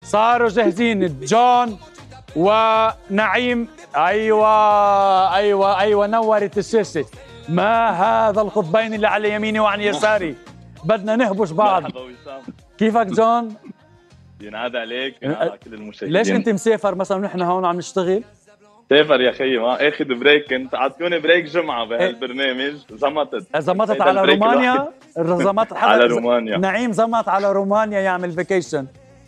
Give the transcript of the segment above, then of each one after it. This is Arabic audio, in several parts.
صاروا جاهزين جون ونعيم. ايوه نورت الشاشه. ما هذا القطبين اللي على يميني وعن يساري؟ بدنا نهبش بعض. مرحبا وسام، كيفك جون؟ ينعاد عليك وعلى كل المشاهدين. ليش انت مسافر مثلا ونحن هون عم نشتغل؟ سافر يا خيي، ما اخذ بريك، كنت اعطوني بريك جمعه بهالبرنامج. زمطت على رومانيا. زمطت على رومانيا. نعيم زمط على رومانيا يعمل فيكيشن.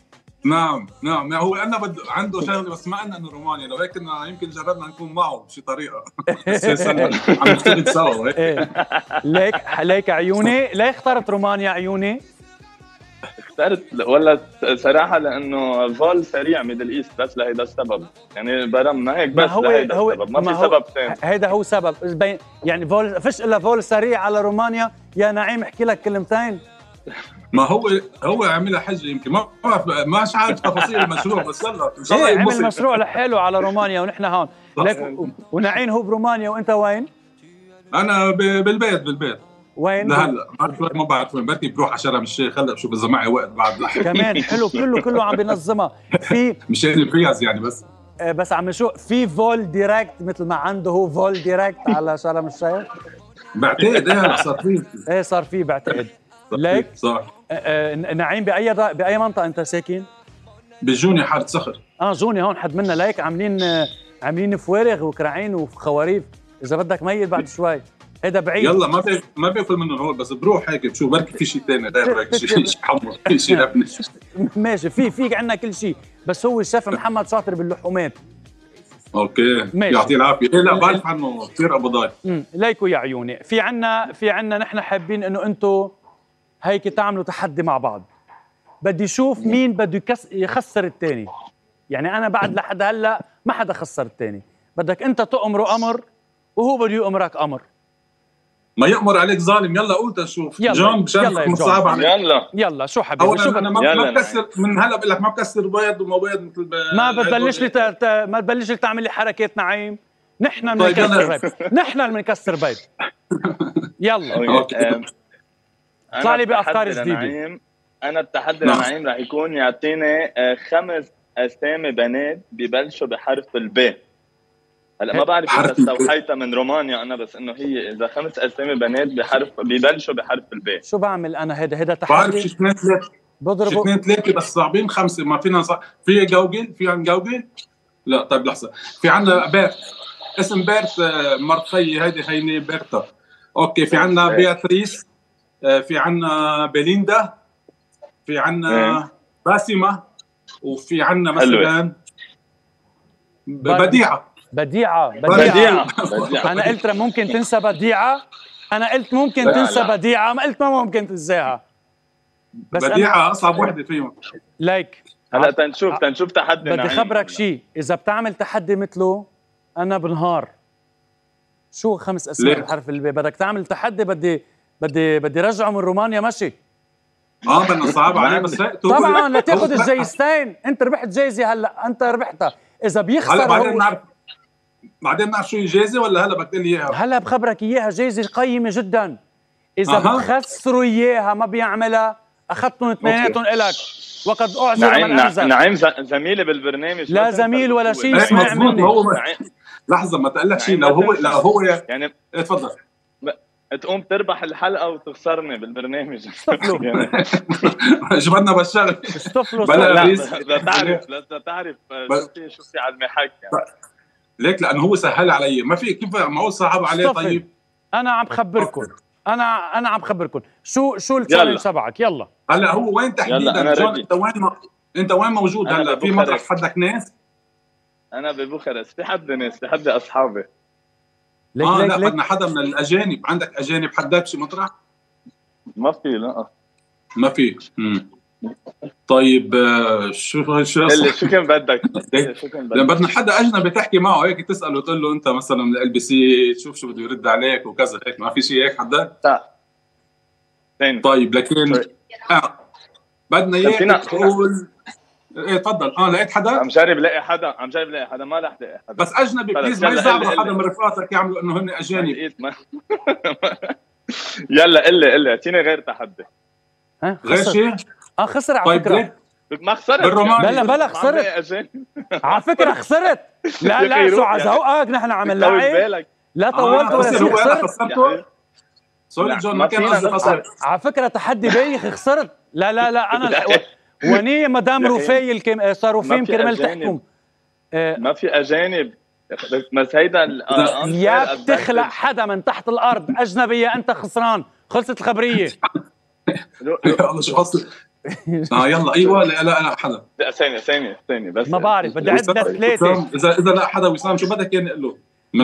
نعم هو أنا عنده شغله، بس ما قلنا انه رومانيا، لو هيك كنا يمكن جربنا نكون معه بشي طريقه. اساسا عم نشتغل سوا هيك. ليك عيوني، ليه اخترت رومانيا عيوني؟ اخترت ولا صراحه لانه فول سريع ميدل ايست، بس لهيدا السبب يعني برمنا هيك، بس لهيدا السبب، ما في سبب ثاني. هيدا هو سبب يعني فول، فيش الا فول سريع على رومانيا. يا نعيم احكي لك كلمتين. ما هو عملها حجه، يمكن مش عارف تفاصيل المشروع، بس يلا ان شاء الله عمل مشروع لحاله على رومانيا ونحن هون. لك ونعيم هو برومانيا وانت وين؟ انا بالبيت. وين؟ لهلا ما بعرف وين، بركي بروح على شرم الشيخ هلا بشوف اذا معي وقت بعد لحق. كمان حلو، كله عم بينظمها في مش الفياز يعني، بس عم نشوف في فول ديريكت مثل ما عنده هو فول ديريكت على شرم الشيخ. بعتقد صار فيه. صار فيه بعتقد. ليك صح. نعيم باي منطقه انت ساكن؟ بجوني حاره صخر. جوني هون حد منا. ليك عاملين فوارغ وكراعين وخواريف، اذا بدك ميت بعد شوي. هيدا بعيد. يلا ما باكل منه هون، بس بروح هيك بشوف بركي في شيء ثاني غير هيك، شيء حمر، شيء لبنه. ماشي، في عندنا كل شيء، بس هو الشيف محمد شاطر باللحومات. اوكي ماشي. يعطيه العافيه. لا بعرف عنه كثير ابو ضاي. ليكوا يا عيوني، في عنا نحن حابين انه انتم هيك تعملوا تحدي مع بعض. بدي اشوف مين بده يخسر الثاني. يعني انا بعد لحد هلا ما حدا خسر الثاني. بدك انت تؤمره امر وهو بده يؤمرك امر. ما يأمر عليك ظالم. يلا قول تشوف جون مشان صعب عليك. يلا شو حبيبي، شو انا ما بكسر من هلا، بقول لك ما بكسر بيض وما بيض مثل ما بتبلش لي تعمل لي حركات نعيم. نحن بنكسر بيض، نحن اللي بنكسر بيض. يلا طلع لي بافكار جديده. انا التحدي لنعيم رح يكون يعطيني 5 اسامي بنات ببلشوا بحرف الب. هلا ما بعرف اذا استوحيتها من رومانيا انا، بس انه هي اذا 5 اسامي بنات ببلشوا بحرف الب. شو بعمل انا؟ هيدا تحدي. بعرف شي 2 3 بضربوا 2 3 بس صعبين. 5 ما فينا في جوجل، في عن جوجل. لا طيب لحظه، في عنا بيرت، اسم بيرت مرت خيي هيني بيرتا. اوكي في عنا بياتريس، في عنا بيليندا، في عنا باسمة، وفي عنا مثلا بديعة. أنا قلت ممكن تنسى بديعة. أنا قلت ممكن تنسى بديعة، ما قلت ما ممكن تنساها. بس بديعة أصعب وحدة فيهم. لايك هلا تنشوف تحدي. بدي خبرك شيء، إذا بتعمل تحدي مثله أنا بنهار. شو 5 أسماء بحرف الب؟ بدك تعمل تحدي، بدي رجعه من رومانيا ماشي. بدنا صعب عليه بس طبعا لا تاخذ الجايزتين. انت ربحت جايزه، هلا انت ربحتها. اذا بيخسر بعدين نعرف شو الجايزه، ولا هلا بدك تقول لي اياها؟ هلا بخبرك اياها. جايزه قيمه جدا. اذا بتخسروا اياها ما بيعملها، اخذتهم اثنيناتهم الك. وقد اعذر من انذر. نعيم زميلي بالبرنامج. لا زميل ولا شيء، اسمع مني. لحظه ما تقول لك شيء. لو هو يعني تفضل تقوم تربح الحلقه وتخسرني بالبرنامج. شو بدنا بالشغل؟ لا تعرف شو في على المحك يعني. ليك لانه هو سهل علي، ما في كيف معقول صعب عليه. طيب انا عم بخبركم، انا عم بخبركم شو التشالنج تبعك. يلا هلا هو وين تحديدا جون؟ انت وين موجود هلا؟ في مطرح حدك ناس؟ انا ببوخارست. في حد ناس، في حد اصحابي. لا بدنا حدا من الاجانب. عندك اجانب حدك بشي مطرح؟ ما في. لا ما في. طيب شو كان بدك؟ بدنا حدا اجنبي تحكي معه هيك، تساله تقول له انت مثلا من LBC، تشوف شو بده يرد عليك وكذا هيك. ما في شيء هيك حدا؟ لا. طيب لكن بدنا اياك تقول. ايه تفضل. لقيت حدا؟ عم جرب لاقي حدا ما رح لاقي حدا. بس اجنبي بليز، ما يزعلوا حدا من رفقاتك يعملوا انه هن اجانب. يلا قل لي اعطيني غير تحدي. غير شيء؟ خسر على فكرة. ما خسرت بالروماني. بلا خسرت على فكره خسرت. لا شو عزوقك نحن عم نلعب. لا طولت ولا شيء خسرت. سوري جون ما كان قصدي خسرت. على فكره تحدي بايخ خسرت. لا انا ونيه مدام رفاي صاروا فيهم كرمال تحكم. ما في اجانب بس هيدا يا بتخلق حدا من تحت الارض اجنبيه انت خسران. خلصت الخبريه. يلا شو قصدي. يلا ايوه لا حدا. ثانية بس ما بعرف بدي اعد ثلاثه. اذا لا حدا وسام شو بدك يعني نقول له؟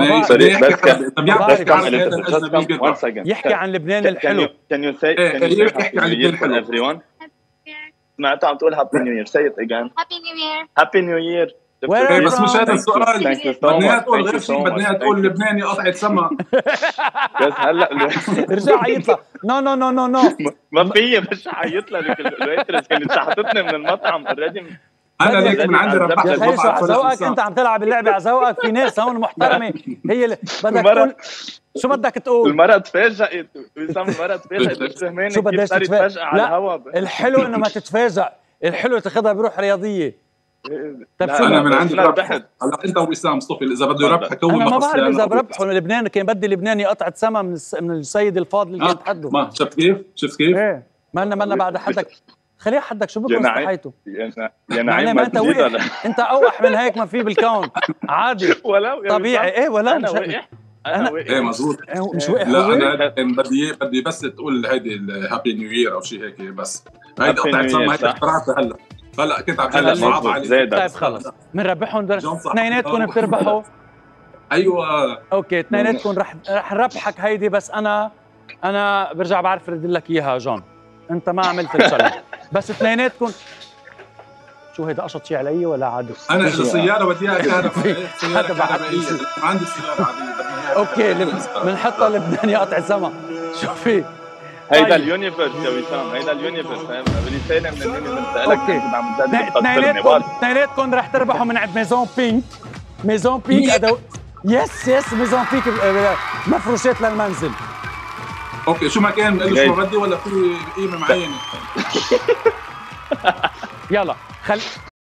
يحكي عن لبنان الحلو. Can you say يحكي عن لبنان الحلو. everyone؟ سمعتها عم تقول هابي نيو يير. say it again. هابي نيو يير. بس مش هذا السؤال. بدنا تقول غير شيء. بدنا تقول لبناني قطعة سما. بس هلا رجع عيطلها. نو ما في مش عيطلها. الويترس كانت شحطتني من المطعم اوريدي. انا ليك من عندي ربحت. يا اخي شو عزوقك انت عم تلعب اللعبه عزوقك. في ناس هون محترمه هي اللي بدك تقول. شو بدك تقول؟ المرأة تفاجئت. وسام المرأة تفاجئت. مش فهمانة شو بدك تتفاجئ على الهواء. الحلو انه ما تتفاجئ. الحلو تاخذها بروح رياضيه. طيب شو انا من عندي ربحت. هلا انت وسام صطفي اذا بده يربح كون. انا ما بعرف اذا بربحوا. لبنان كان بدي لبناني قطعه سما من السيد الفاضل اللي كان تحده. ما شفت كيف؟ ايه ما بعد حدك. خليه حدك. شو بكون استحيته يا نعيم ما انت وقح. انت اوقح من هيك ما في بالكون عادي طبيعي. ايه ولا انا وقح. ايه مزبوط. مش وقح. لا انا بدي بس تقول هيدي الهابي نيو يير او شيء هيك بس. هيدي قطعه سما هيك اخترعتها هلا كنت عم تقول صعب عليك. طيب خلص بنربحهم. اثنيناتكم بتربحوا. ايوه اوكي اثنيناتكم رح نربحك هيدي. بس انا برجع بعرف ردي لك اياها جون. انت ما عملت الشغله. بس اثنيناتكم. شو هيدا قشط شيء علي ولا عادي؟ انا السياره بدي اياها كهربائيه. سياره كهربائيه. عندي سياره عاديه. اوكي بنحطها لبناني قطع سما. شوفي هيدا اليونيفرس يا وسام. هيدا اليونيفرس. رساله من اليونيفرس لك. اثنيناتكم رح تربحوا من عند ميزون بينك. ميزون بينك يس ميزون بينك مفروشات للمنزل. اوكي شو ما كان قال شو بدي ولا في قيمه معينه. يلا